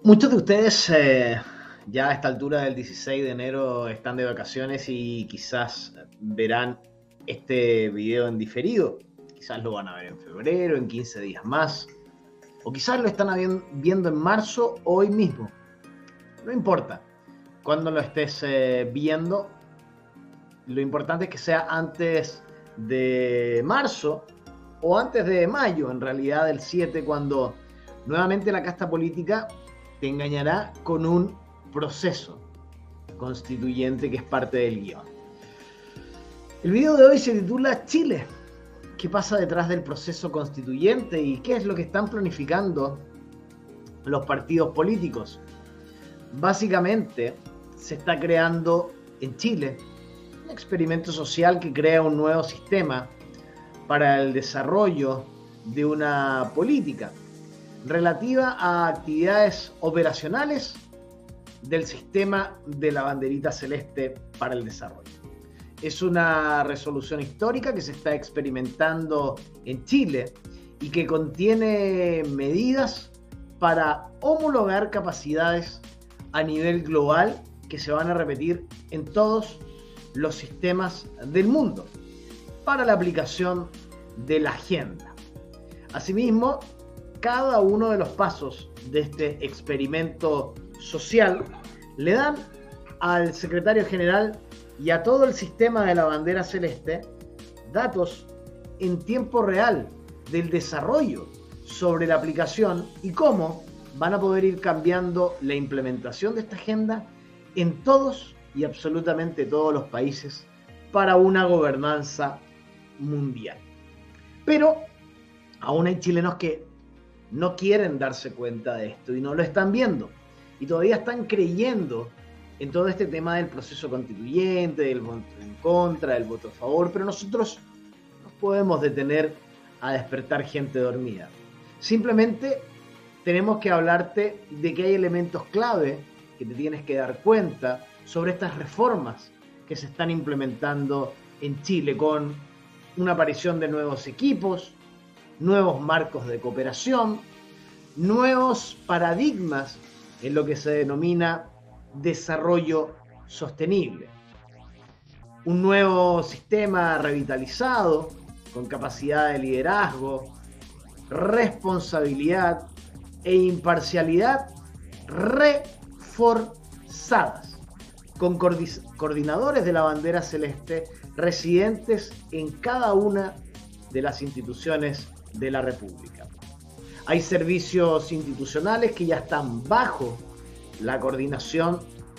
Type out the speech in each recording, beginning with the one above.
Muchos de ustedes ya a esta altura del 16 de enero están de vacaciones y quizás verán este video en diferido. Quizás lo van a ver en febrero, en 15 días más, o quizás lo están viendo en marzo o hoy mismo. No importa cuándo lo estés viendo, lo importante es que sea antes de marzo o antes de mayo, en realidad del 7, cuando nuevamente la casta política te engañará con un proceso constituyente que es parte del guión. El video de hoy se titula Chile. ¿Qué pasa detrás del proceso constituyente y qué es lo que están planificando los partidos políticos? Básicamente se está creando en Chile un experimento social que crea un nuevo sistema para el desarrollo de una política relativa a actividades operacionales del sistema de la banderita celeste para el desarrollo. Es una resolución histórica que se está experimentando en Chile y que contiene medidas para homologar capacidades a nivel global que se van a repetir en todos los sistemas del mundo para la aplicación de la agenda. Asimismo, cada uno de los pasos de este experimento social le dan al secretario general y a todo el sistema de la bandera celeste datos en tiempo real del desarrollo sobre la aplicación y cómo van a poder ir cambiando la implementación de esta agenda en todos y absolutamente todos los países para una gobernanza mundial. Pero aún hay chilenos que no quieren darse cuenta de esto y no lo están viendo. Y todavía están creyendo en todo este tema del proceso constituyente, del voto en contra, del voto a favor, pero nosotros no podemos detener a despertar gente dormida. Simplemente tenemos que hablarte de que hay elementos clave que te tienes que dar cuenta sobre estas reformas que se están implementando en Chile con una aparición de nuevos equipos, nuevos marcos de cooperación, nuevos paradigmas en lo que se denomina desarrollo sostenible. Un nuevo sistema revitalizado, con capacidad de liderazgo, responsabilidad e imparcialidad reforzadas, con coordinadores de la bandera celeste residentes en cada una de las instituciones de la República. Hay servicios institucionales que ya están bajo la coordinación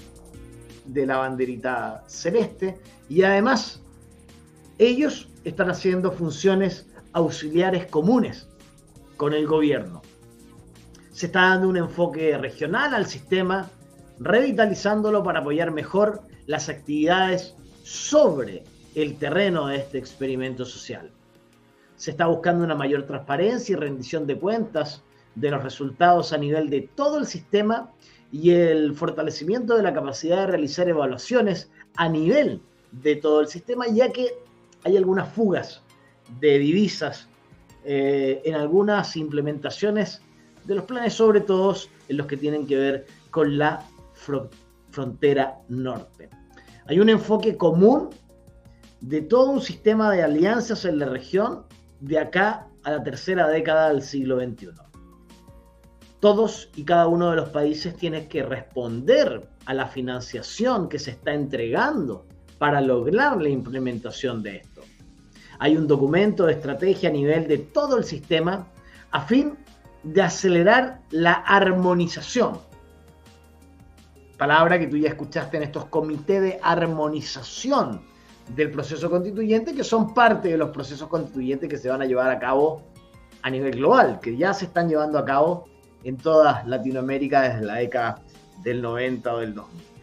de la banderita celeste y además ellos están haciendo funciones auxiliares comunes con el gobierno. Se está dando un enfoque regional al sistema, revitalizándolo para apoyar mejor las actividades sobre el terreno de este experimento social. Se está buscando una mayor transparencia y rendición de cuentas de los resultados a nivel de todo el sistema y el fortalecimiento de la capacidad de realizar evaluaciones a nivel de todo el sistema, ya que hay algunas fugas de divisas en algunas implementaciones de los planes, sobre todo en los que tienen que ver con la frontera norte. Hay un enfoque común de todo un sistema de alianzas en la región de acá a la tercera década del siglo XXI. Todos y cada uno de los países tienen que responder a la financiación que se está entregando para lograr la implementación de esto. Hay un documento de estrategia a nivel de todo el sistema a fin de acelerar la armonización. Palabra que tú ya escuchaste en estos comités de armonización del proceso constituyente, que son parte de los procesos constituyentes que se van a llevar a cabo a nivel global, que ya se están llevando a cabo en toda Latinoamérica desde la década del 90 o del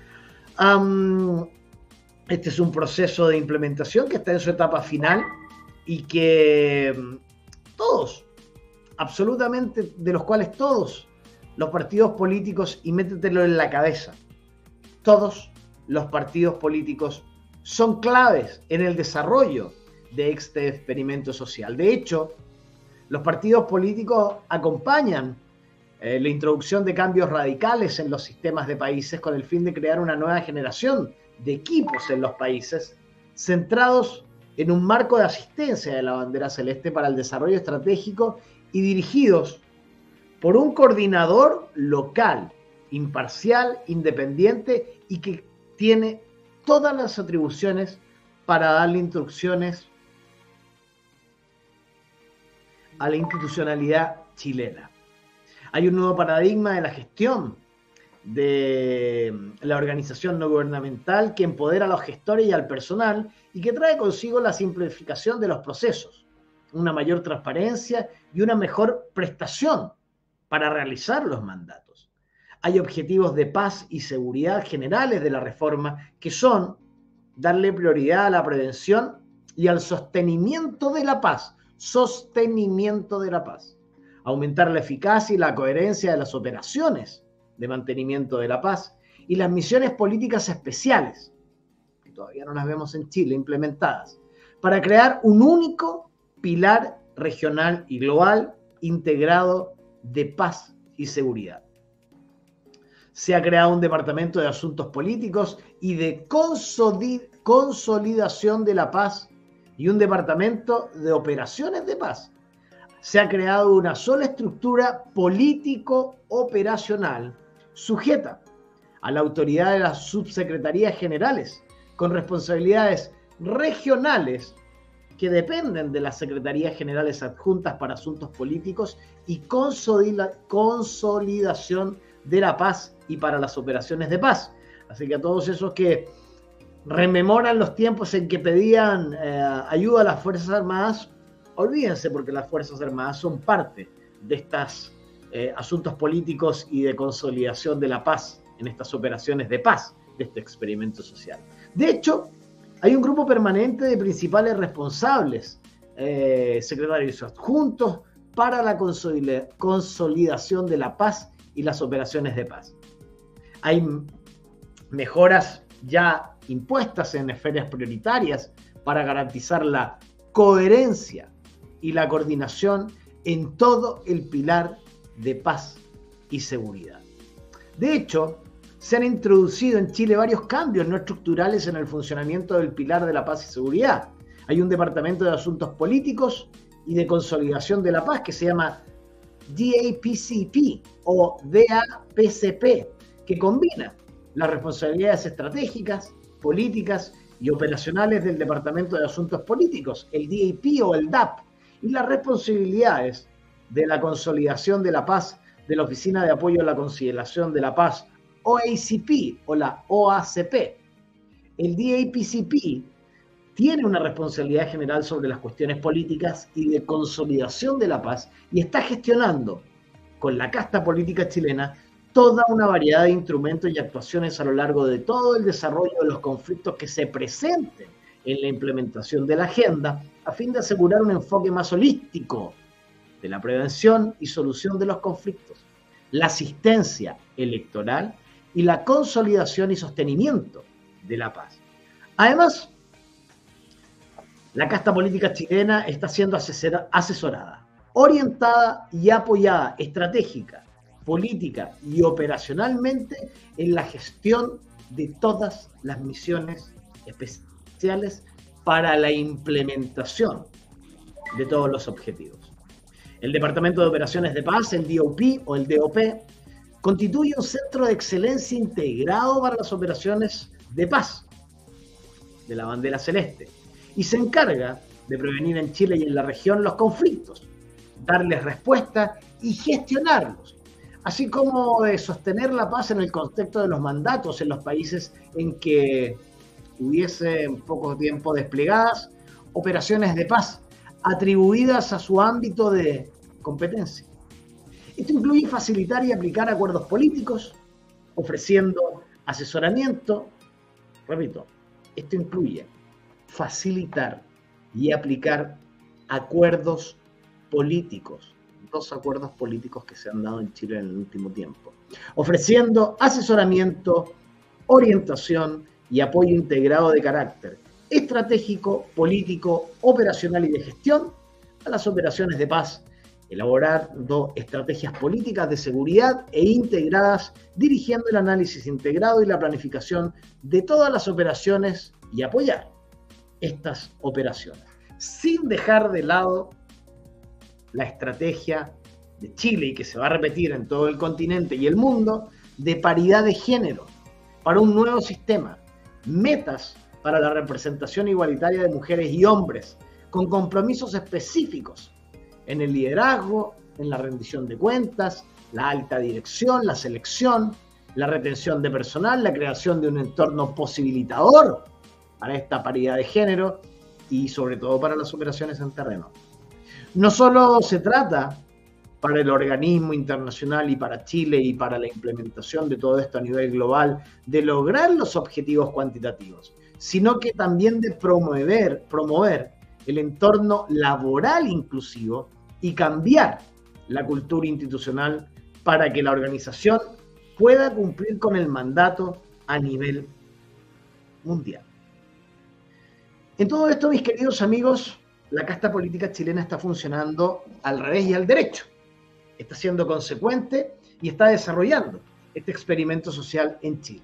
2000. Este es un proceso de implementación que está en su etapa final y que todos, absolutamente de los cuales todos los partidos políticos, y métetelo en la cabeza, todos los partidos políticos son claves en el desarrollo de este experimento social. De hecho, los partidos políticos acompañan la introducción de cambios radicales en los sistemas de países con el fin de crear una nueva generación de equipos en los países centrados en un marco de asistencia de la bandera celeste para el desarrollo estratégico y dirigidos por un coordinador local, imparcial, independiente y que tiene todas las atribuciones para darle instrucciones a la institucionalidad chilena. Hay un nuevo paradigma de la gestión de la organización no gubernamental que empodera a los gestores y al personal y que trae consigo la simplificación de los procesos, una mayor transparencia y una mejor prestación para realizar los mandatos. Hay objetivos de paz y seguridad generales de la reforma que son darle prioridad a la prevención y al sostenimiento de la paz. Sostenimiento de la paz. Aumentar la eficacia y la coherencia de las operaciones de mantenimiento de la paz y las misiones políticas especiales, que todavía no las vemos en Chile implementadas, para crear un único pilar regional y global integrado de paz y seguridad. Se ha creado un departamento de asuntos políticos y de consolidación de la paz y un departamento de operaciones de paz. Se ha creado una sola estructura político-operacional sujeta a la autoridad de las subsecretarías generales con responsabilidades regionales que dependen de las secretarías generales adjuntas para asuntos políticos y consolidación de la paz y para las operaciones de paz. Así que a todos esos que rememoran los tiempos en que pedían ayuda a las Fuerzas Armadas, olvídense, porque las Fuerzas Armadas son parte de estos asuntos políticos y de consolidación de la paz en estas operaciones de paz de este experimento social. De hecho, hay un grupo permanente de principales responsables, secretarios adjuntos, para la consolidación de la paz y las operaciones de paz. Hay mejoras ya impuestas en esferas prioritarias para garantizar la coherencia y la coordinación en todo el pilar de paz y seguridad. De hecho, se han introducido en Chile varios cambios no estructurales en el funcionamiento del pilar de la paz y seguridad. Hay un departamento de asuntos políticos y de consolidación de la paz que se llama DAPCP o DAPCP, que combina las responsabilidades estratégicas, políticas y operacionales del Departamento de Asuntos Políticos, el DAP o el DAP, y las responsabilidades de la consolidación de la paz de la Oficina de Apoyo a la Conciliación de la Paz, OACP o la OACP. El DAPCP tiene una responsabilidad general sobre las cuestiones políticas y de consolidación de la paz y está gestionando con la casta política chilena toda una variedad de instrumentos y actuaciones a lo largo de todo el desarrollo de los conflictos que se presenten en la implementación de la agenda, a fin de asegurar un enfoque más holístico de la prevención y solución de los conflictos, la asistencia electoral y la consolidación y sostenimiento de la paz. Además, la casta política chilena está siendo asesorada, orientada y apoyada estratégica, política y operacionalmente en la gestión de todas las misiones especiales para la implementación de todos los objetivos. El Departamento de Operaciones de Paz, el DOP o el DOP, constituye un centro de excelencia integrado para las operaciones de paz de la bandera celeste y se encarga de prevenir en Chile y en la región los conflictos, darles respuesta y gestionarlos, así como de sostener la paz en el contexto de los mandatos en los países en que hubiese poco tiempo desplegadas operaciones de paz atribuidas a su ámbito de competencia. Esto incluye facilitar y aplicar acuerdos políticos, ofreciendo asesoramiento. Repito, esto incluye facilitar y aplicar acuerdos políticos, 2 acuerdos políticos que se han dado en Chile en el último tiempo, ofreciendo asesoramiento, orientación y apoyo integrado de carácter estratégico, político, operacional y de gestión a las operaciones de paz elaborando estrategias políticas de seguridad e integradas, dirigiendo el análisis integrado y la planificación de todas las operaciones y apoyar estas operaciones, sin dejar de lado la estrategia de Chile y que se va a repetir en todo el continente y el mundo de paridad de género para un nuevo sistema, metas para la representación igualitaria de mujeres y hombres, con compromisos específicos en el liderazgo, en la rendición de cuentas, la alta dirección, la selección, la retención de personal, la creación de un entorno posibilitador para esta paridad de género y sobre todo para las operaciones en terreno. No solo se trata para el organismo internacional y para Chile y para la implementación de todo esto a nivel global de lograr los objetivos cuantitativos, sino que también de promover el entorno laboral inclusivo y cambiar la cultura institucional para que la organización pueda cumplir con el mandato a nivel mundial. En todo esto, mis queridos amigos, la casta política chilena está funcionando al revés y al derecho. Está siendo consecuente y está desarrollando este experimento social en Chile,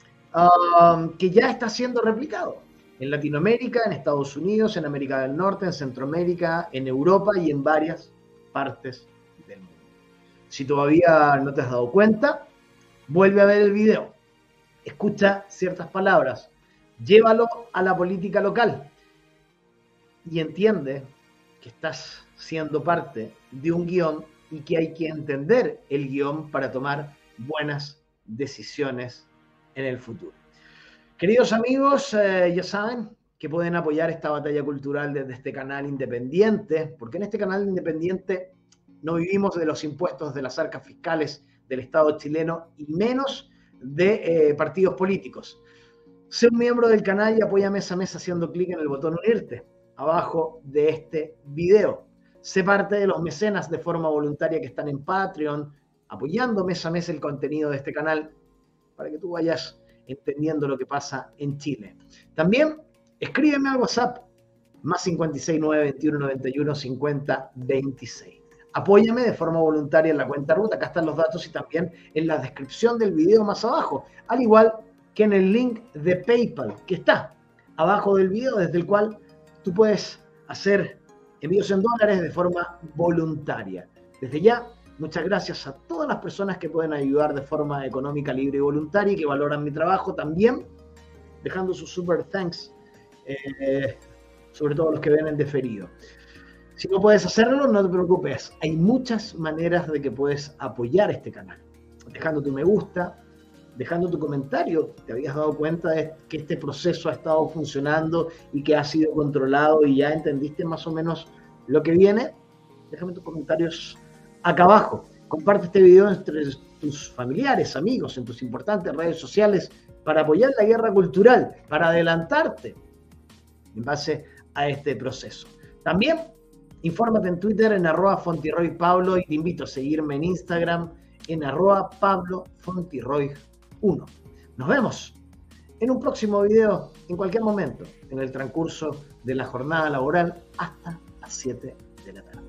que ya está siendo replicado en Latinoamérica, en Estados Unidos, en América del Norte, en Centroamérica, en Europa y en varias partes del mundo. Si todavía no te has dado cuenta, vuelve a ver el video, escucha ciertas palabras, llévalo a la política local y entiende que estás siendo parte de un guión y que hay que entender el guión para tomar buenas decisiones en el futuro. Queridos amigos, ya saben que pueden apoyar esta batalla cultural desde este canal independiente, porque en este canal independiente no vivimos de los impuestos de las arcas fiscales del Estado chileno y menos de partidos políticos. Sé un miembro del canal y apoya mes a mes haciendo clic en el botón unirte abajo de este video. Sé parte de los mecenas de forma voluntaria que están en Patreon, apoyando mes a mes el contenido de este canal para que tú vayas entendiendo lo que pasa en Chile. También escríbeme al WhatsApp, más 569 21 91 50 26. Apóyame de forma voluntaria en la cuenta RUT, acá están los datos y también en la descripción del video más abajo, al igual que en el link de PayPal que está abajo del video, desde el cual tú puedes hacer envíos en dólares de forma voluntaria. Desde ya, muchas gracias a todas las personas que pueden ayudar de forma económica, libre y voluntaria y que valoran mi trabajo también, dejando sus super thanks, sobre todo los que ven en diferido. Si no puedes hacerlo, no te preocupes. Hay muchas maneras de que puedes apoyar este canal. Dejando tu me gusta, dejando tu comentario. ¿Te habías dado cuenta de que este proceso ha estado funcionando y que ha sido controlado y ya entendiste más o menos lo que viene? Déjame tus comentarios acá abajo. Comparte este video entre tus familiares, amigos, en tus importantes redes sociales para apoyar la guerra cultural, para adelantarte en base a este proceso. También infórmate en Twitter en @FontiroyPablo y te invito a seguirme en Instagram en @PabloFontiroy1. Nos vemos en un próximo video en cualquier momento en el transcurso de la jornada laboral hasta las 7 de la tarde.